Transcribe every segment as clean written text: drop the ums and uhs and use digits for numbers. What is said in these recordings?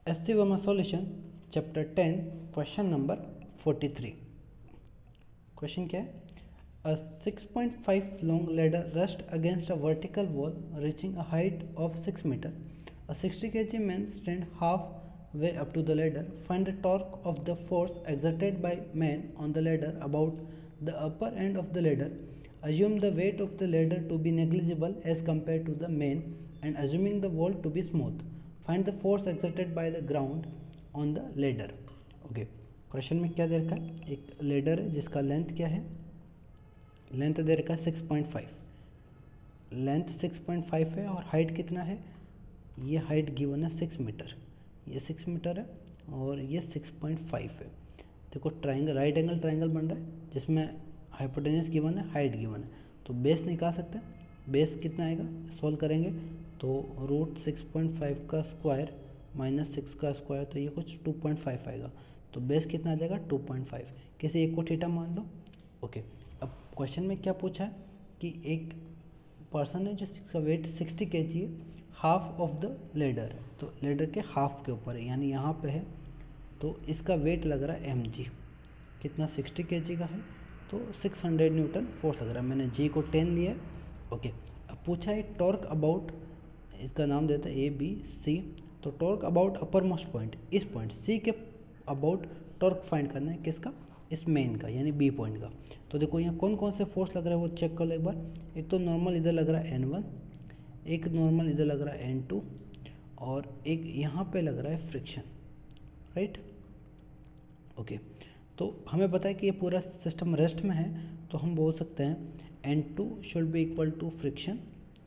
SC Verma solution chapter 10 question number 43. Question क्या है? A 6.5 long ladder rests against a vertical wall reaching a height of 6 meter. A 60 kg man stands halfway up to the ladder. Find the torque of the force exerted by man on the ladder about the upper end of the ladder. Assume the weight of the ladder to be negligible as compared to the man and assuming the wall to be smooth. Find the force exerted by the ground on the ladder. Okay, question में क्या दे रखा है? एक ladder है जिसका length क्या है? Length दे रखा है 6.5. लेंथ 6.5 है और हाइट कितना है? ये हाइट गिवन है 6 मीटर. ये 6 मीटर है और ये 6.5 है. देखो ट्राइंगल, राइट एंगल ट्राइंगल बन रहा है जिसमें हाइपोटेन्यूस गिवन है, हाइट गिवन है. तो बेस निकाल सकते हैं. बेस कितना आएगा? सॉल्व करेंगे तो रूट 6.5 का स्क्वायर माइनस 6 का स्क्वायर, तो ये कुछ 2.5 आएगा. तो बेस कितना आ जाएगा? 2.5. किसी एक को थीटा मान लो. ओके, अब क्वेश्चन में क्या पूछा है कि एक पर्सन है जिसका वेट 60 kg है, हाफ ऑफ द लेडर है. तो लेडर के हाफ के ऊपर है, यानी यहाँ पे है. तो इसका वेट लग रहा है mg. कितना? 60 kg का है तो 600 न्यूटन फोर्स लग रहा है. मैंने g को 10 लिया है. ओके, अब पूछा है टॉर्क अबाउट, इसका नाम देता है ए बी सी. तो torque about upper most point, इस पॉइंट सी के अबाउट टॉर्क फाइंड करना है. किसका? इस मेन का, यानी बी पॉइंट का. तो देखो यहाँ कौन कौन से फोर्स लग रहा है वो चेक कर लो एक बार. एक तो नॉर्मल इधर लग रहा है N1, एक नॉर्मल इधर लग रहा है N2 और एक यहाँ पे लग रहा है फ्रिक्शन. राइट. ओके, तो हमें पता है कि ये पूरा सिस्टम रेस्ट में है, तो हम बोल सकते हैं N2 should be equal to friction.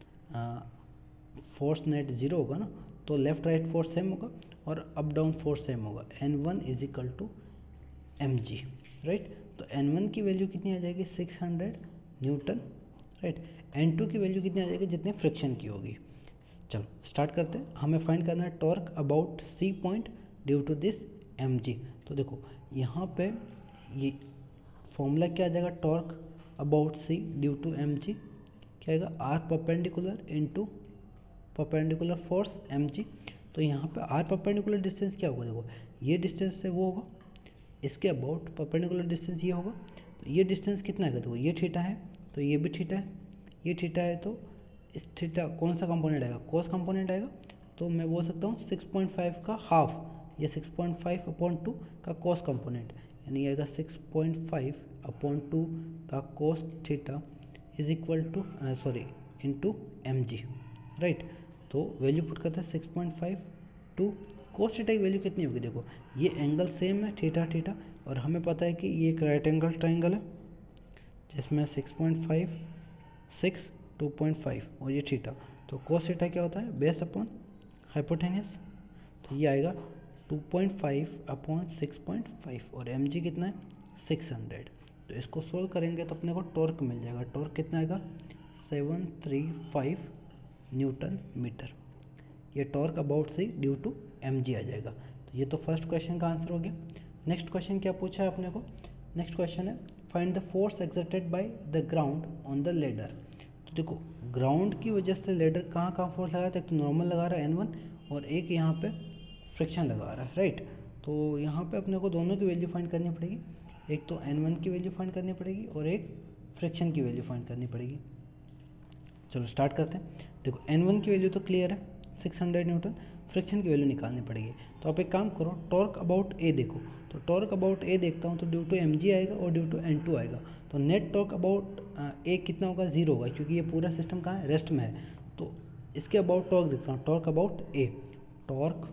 Force net zero होगा ना, तो लेफ्ट राइट फोर्स सेम होगा और अप डाउन फोर्स सेम होगा. N1 is equal to mg. Right. तो N1 की वैल्यू कितनी आ जाएगी? 600 न्यूटन. राइट. N2 की वैल्यू कितनी आ जाएगी? जितने फ्रिक्शन की होगी. चलो स्टार्ट करते हैं. हमें फाइंड करना है torque about C point due to this mg. तो देखो यहाँ पे ये फॉर्मूला क्या आ जाएगा? Torque about C due to mg क्या आएगा? R perpendicular into perpendicular force mg. तो यहाँ पे आर परपेंडिकुलर डिस्टेंस क्या होगा? देखो ये डिस्टेंस से वो होगा, इसके अबाउट परपेंडिकुलर डिस्टेंस ये होगा. तो ये डिस्टेंस कितना आएगा? देखो ये थीटा है तो ये भी थीटा है, ये थीटा है तो इस थीटा कौन सा कंपोनेंट आएगा? कोस कंपोनेंट आएगा. तो मैं बोल सकता हूँ 6.5 का हाफ, ये 6.5/2 का कोस कंपोनेंट, यानी आएगा 6.5/2 का cos theta is equal to into mg. Right. तो वैल्यू पुट करते हैं 6.5 टू कोस थीटा की वैल्यू कितनी होगी? देखो ये एंगल सेम है थीटा थीटा, और हमें पता है कि ये एक राइट एंगल ट्राइंगल है जिसमें 6.5 6 2.5 और ये थीटा. तो कोस थीटा क्या होता है? Base upon hypotenuse. तो ये आएगा 2.5/6.5 और mg कितना है? 600. तो इसको सोल्व करेंगे तो अपने को टॉर्क मिल जाएगा. टॉर्क कितना आएगा? 735 न्यूटन मीटर. ये torque about C due to mg आ जाएगा. तो ये तो फर्स्ट क्वेश्चन का आंसर हो गया. नेक्स्ट क्वेश्चन क्या पूछा है अपने को? नेक्स्ट क्वेश्चन है find the force exerted by the ground on the ladder. तो देखो ग्राउंड की वजह से लेडर कहाँ कहाँ फोर्स लगा रहा है? एक तो नॉर्मल लगा रहा है N1 और एक यहाँ पे फ्रिक्शन लगा रहा है. राइट. तो यहाँ पे अपने को दोनों की वैल्यू फाइंड करनी पड़ेगी. एक तो N1 की वैल्यू फाइंड करनी पड़ेगी और एक फ्रिक्शन की वैल्यू फाइंड करनी पड़ेगी. चलो स्टार्ट करते हैं. देखो N1 की वैल्यू तो क्लियर है 600 न्यूटन. फ्रिक्शन की वैल्यू निकालनी पड़ेगी. तो आप एक काम करो, टॉर्क अबाउट ए देखो. तो टॉर्क अबाउट ए देखता हूँ तो ड्यू टू mg आएगा और ड्यू टू N2 आएगा. तो नेट टॉर्क अबाउट ए कितना होगा? 0 होगा, क्योंकि ये पूरा सिस्टम कहाँ है? रेस्ट में है. तो इसके अबाउट टॉर्क देखता हूँ. Torque about A, torque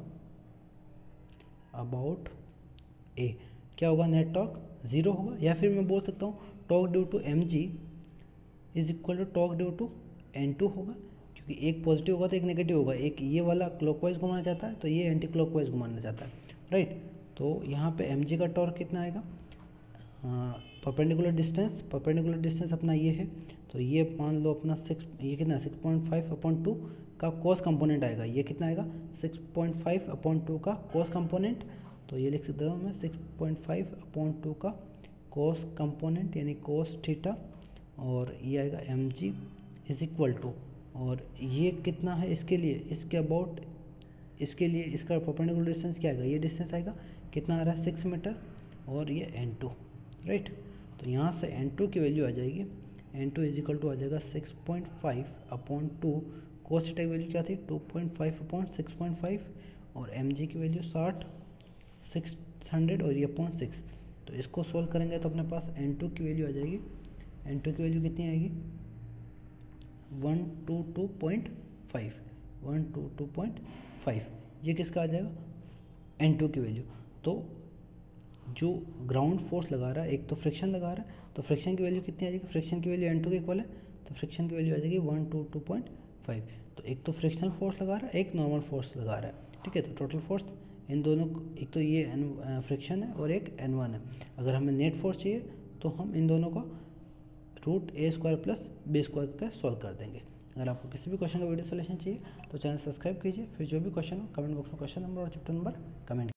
about A क्या होगा? नेट टॉर्क 0 होगा. या फिर मैं बोल सकता हूँ torque due to mg is equal to torque due to N2 होगा, क्योंकि एक पॉजिटिव होगा तो एक नेगेटिव होगा. एक ये वाला क्लॉकवाइज घुमाना चाहता है तो ये एंटी क्लॉकवाइज घुमाना चाहता है. राइट. तो यहाँ पे mg का टॉर्क कितना आएगा? परपेंडिकुलर डिस्टेंस अपना ये है, तो ये मान लो अपना 6, ये कितना 6.5/2 का कोस कंपोनेंट आएगा. ये कितना आएगा? 6.5/2 का कोस कंपोनेंट. तो ये लिख सकता हूँ मैं 6.5/2 का कोस कंपोनेंट यानी कोस थीटा, और ये आएगा mg इज इक्वल टू, और ये कितना है इसके लिए? इसके अबाउट इसके लिए इसका परपेंडिकुलर डिस्टेंस क्या आएगा, ये डिस्टेंस आएगा, कितना आ रहा है 6 मीटर, और ये N2, राइट। तो यहाँ से N2 की वैल्यू आ जाएगी, N2 इज इक्वल टू आ जाएगा 6.5/2, cos थीटा की वैल्यू क्या थी 2.5/6.5, और mg की वैल्यू 600 और ये अपॉन 6। तो इसको सोल्व करेंगे तो अपने पास N2 की वैल्यू आ जाएगी, N2 की वैल्यू कितनी आएगी 122.5, ये किसका आ जाएगा N2 की वैल्यू। तो जो ग्राउंड फोर्स लगा रहा है, एक तो फ्रिक्शन लगा रहा है, तो फ्रिक्शन की वैल्यू कितनी आ जाएगी, फ्रिक्शन की वैल्यू N2 के इक्वल है, तो फ्रिक्शन की वैल्यू आ जाएगी 122.5। तो एक तो फ्रिक्शनल फोर्स लगा रहा है, एक नॉर्मल फोर्स लगा रहा है, ठीक है। तो टोटल फोर्स इन दोनों, एक तो ये फ्रिक्शन है और एक N1 है। अगर हमें नेट फोर्स चाहिए तो हम इन दोनों का √a² + b² का सॉल्व कर देंगे। अगर आपको किसी भी क्वेश्चन का वीडियो सोल्यूशन चाहिए तो चैनल सब्सक्राइब कीजिए, फिर जो भी क्वेश्चन हो कमेंट बॉक्स में क्वेश्चन नंबर और चैप्टर नंबर कमेंट